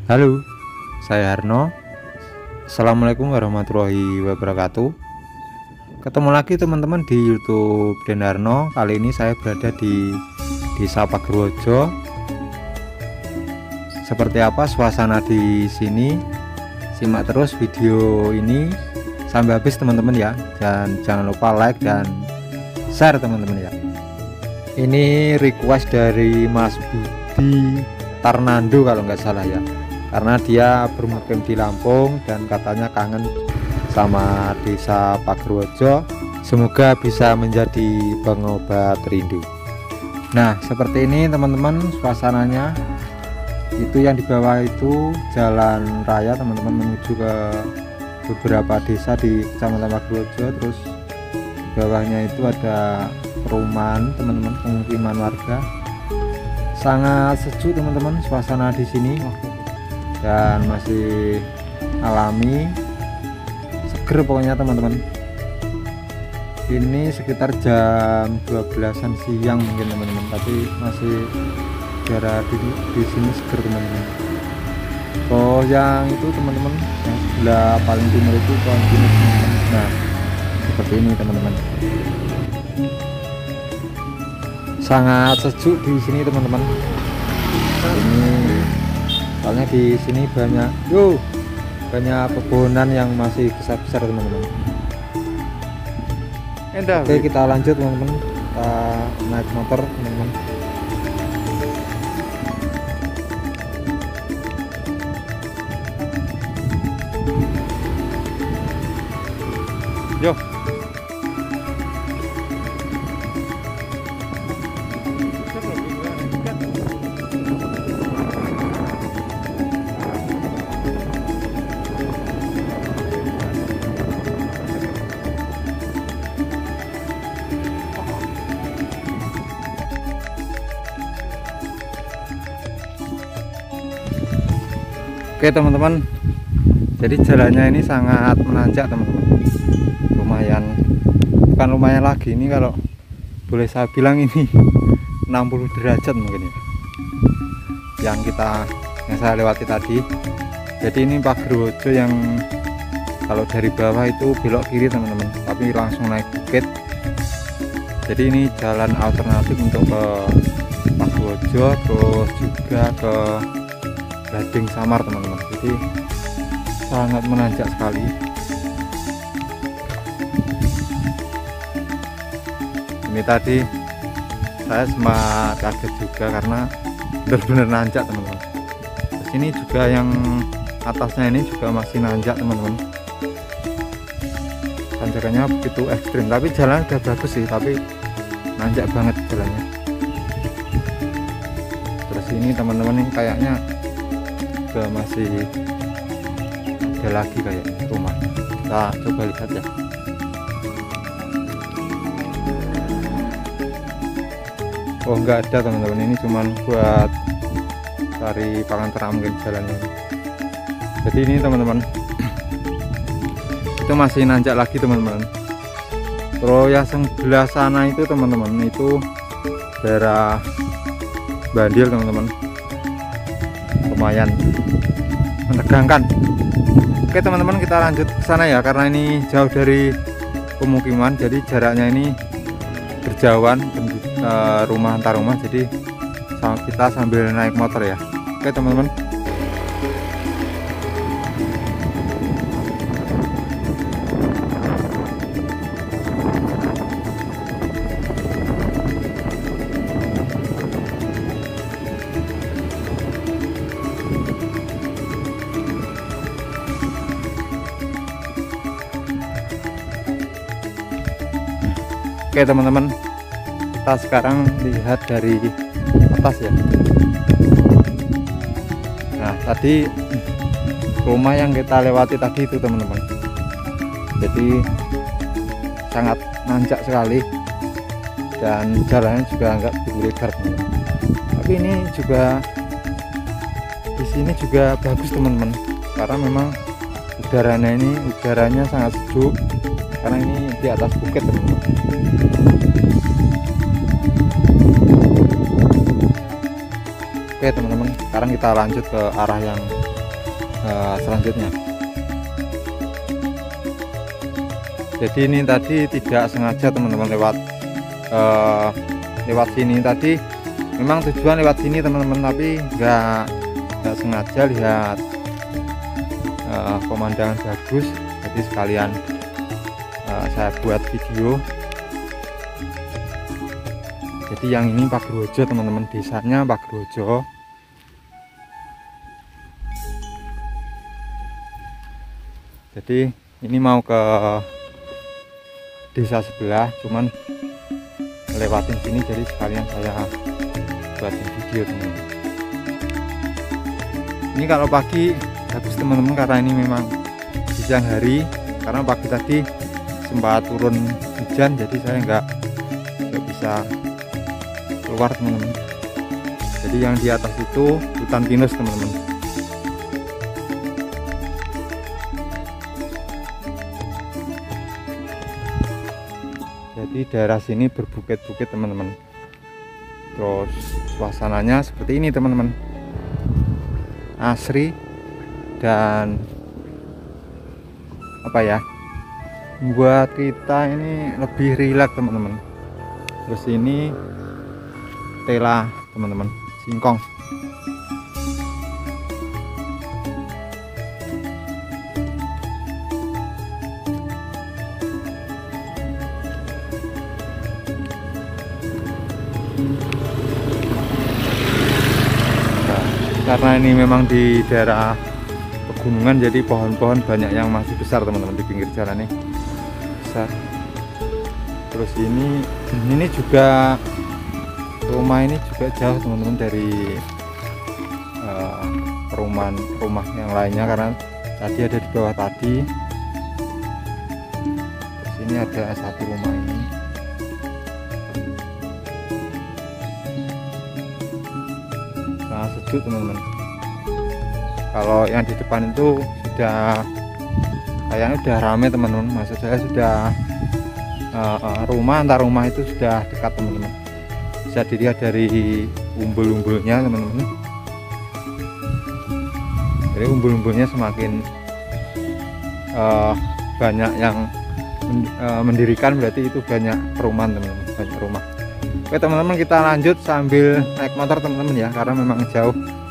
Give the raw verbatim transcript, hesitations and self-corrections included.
Halo, saya Harno. Assalamualaikum warahmatullahi wabarakatuh. Ketemu lagi teman-teman di YouTube Den Harno. Kali ini saya berada di Desa Pagerwojo. Seperti apa suasana di sini? Simak terus video ini sampai habis teman-teman ya. Dan jangan lupa like dan share teman-teman ya. Ini request dari Mas Budi Tarnando kalau nggak salah ya, karena dia bermukim di Lampung dan katanya kangen sama Desa Pagerwojo. Semoga bisa menjadi pengobat rindu. Nah, seperti ini teman-teman suasananya. Itu yang di bawah itu jalan raya teman-teman menuju ke beberapa desa di Kecamatan Pagerwojo. Terus di bawahnya itu ada perumahan teman-teman, pemukiman warga. Sangat sejuk teman-teman suasana di sini dan masih alami, seger pokoknya teman-teman. Ini sekitar jam dua belasan siang mungkin teman-teman, tapi masih udara di, di sini seger teman-teman. Oh yang itu teman-teman, yang sebelah paling timur itu pohon pinus teman-teman. Nah seperti ini teman-teman, sangat sejuk di sini teman-teman. Ini soalnya di sini banyak yo banyak pepohonan yang masih besar-besar teman-teman. Oke kita lanjut teman-teman, kita naik motor teman-teman. Yo. Oke teman-teman, jadi jalannya ini sangat menanjak teman-teman, lumayan, bukan lumayan lagi, ini kalau boleh saya bilang ini enam puluh derajat mungkin ya yang kita yang saya lewati tadi. Jadi ini Pagerwojo yang kalau dari bawah itu belok kiri teman-teman, tapi langsung naik bukit. Jadi ini jalan alternatif untuk ke Pagerwojo, terus juga ke Gading Samar teman-teman. Jadi sangat menanjak sekali. Ini tadi saya sempat kaget juga karena benar-benar nanjak teman-teman. Terus ini juga yang atasnya ini juga masih nanjak teman-teman. Tanjakannya begitu ekstrim, tapi jalan udah bagus sih, tapi nanjak banget jalannya. Terus ini teman-teman ini kayaknya juga masih ada lagi kayaknya rumah. Kita coba lihat ya. Oh enggak ada teman-teman, ini cuman buat cari pakan ternak mungkin jalannya. Jadi ini teman-teman itu masih nanjak lagi teman-teman. Terus yang sebelah sana itu teman-teman itu daerah Bandil teman-teman, lumayan menegangkan. Oke teman-teman kita lanjut ke sana ya, karena ini jauh dari pemukiman, jadi jaraknya ini berjauhan ke rumah antar rumah, jadi kita sambil naik motor ya. Oke teman-teman. Oke teman-teman, kita sekarang lihat dari atas ya. Nah tadi rumah yang kita lewati tadi itu teman-teman, jadi sangat nanjak sekali dan jalannya juga enggak begitu lebar teman-teman. Tapi ini juga di sini juga bagus teman-teman, karena memang udaranya ini udaranya sangat sejuk, karena ini di atas bukit teman-teman. Oke teman-teman, sekarang kita lanjut ke arah yang uh, selanjutnya. Jadi ini tadi tidak sengaja teman-teman lewat uh, lewat sini tadi, memang tujuan lewat sini teman-teman, tapi nggak nggak sengaja lihat uh, pemandangan bagus, jadi sekalian uh, saya buat video. Jadi yang ini Pagerwojo teman-teman, desanya Pagerwojo. Jadi ini mau ke desa sebelah, cuman lewatin sini, jadi sekalian saya buatin video teman-teman. Ini kalau pagi bagus teman-teman, karena ini memang di siang hari, karena pagi tadi sempat turun hujan, jadi saya nggak nggak bisa keluar teman-teman. Jadi yang di atas itu hutan pinus teman-teman. Jadi daerah sini berbukit-bukit teman-teman. Terus suasananya seperti ini teman-teman, asri dan apa ya, buat kita ini lebih rileks teman-teman. Terus ini tela teman-teman, singkong. Karena ini memang di daerah pegunungan, jadi pohon-pohon banyak yang masih besar teman-teman di pinggir jalan ini besar. Terus ini ini juga rumah ini juga jauh teman-teman dari uh, perumahan rumah yang lainnya, karena tadi ada di bawah tadi. Terus ini ada satu rumah ini. Sangat sejuk teman-teman. Kalau yang di depan itu sudah kayaknya udah rame teman-teman, maksud saya sudah uh, rumah antar rumah itu sudah dekat teman-teman, bisa dilihat dari umbul-umbulnya teman-teman. Jadi umbul-umbulnya semakin uh, banyak yang uh, mendirikan, berarti itu banyak perumahan teman-teman, banyak rumah. Oke teman-teman, kita lanjut sambil naik motor teman-teman ya, karena memang jauh.